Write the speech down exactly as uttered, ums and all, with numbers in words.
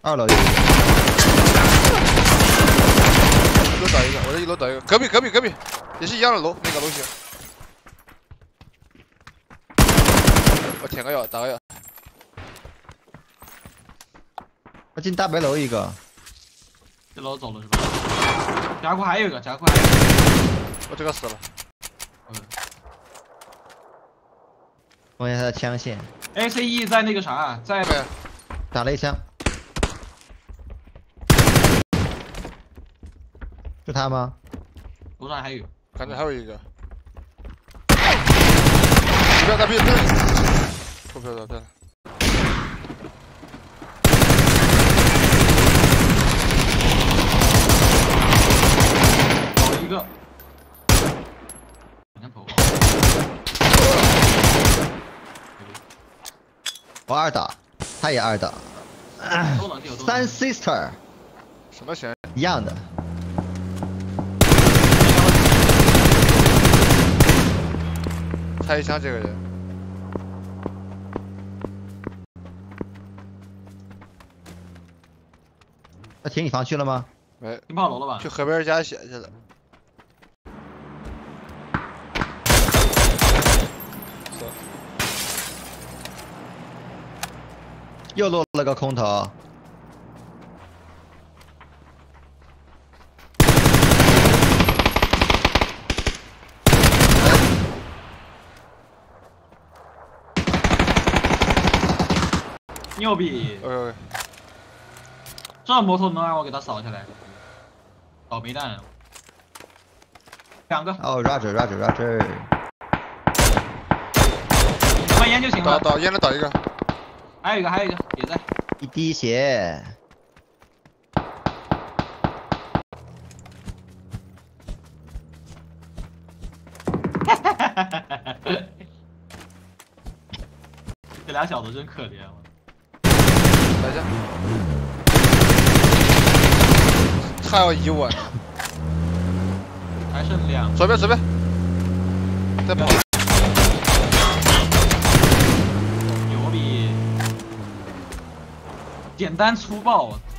二楼有一个。 一楼倒一个，我在一楼倒一个，隔壁隔壁隔壁，也是一样的楼，那个楼型。我舔个药，打个药。 他进大白楼一个。 这楼走了是吧？夹库还有一个，夹库还有一个。 我这个死了。 嗯。 望一下他的枪线。 A C E 在那个啥，在。 打了一枪。是他吗？ 楼上还有。 感觉还有一个。不要打，别别！不不要打， 倒了一个。两头。 我二打，他也二打。三 sister。 什么选？ 一样的。 猜一枪这个人。 他停你房去了吗？ 没。 进炮楼了吧？ 去河边家写去了。 又落了个空投。 牛逼！ 呃， 这摩托能让我给他扫下来？倒霉蛋！两个。 哦 ，Roger Roger Roger。 换烟就行了。 倒倒烟了，倒一个。 还有一个，还有一个也在。 一滴血。 哈哈哈哈哈！这俩小子真可怜。 等一下，还要一我呢。 还剩两。 左边左边，再跑。 牛逼！简单粗暴。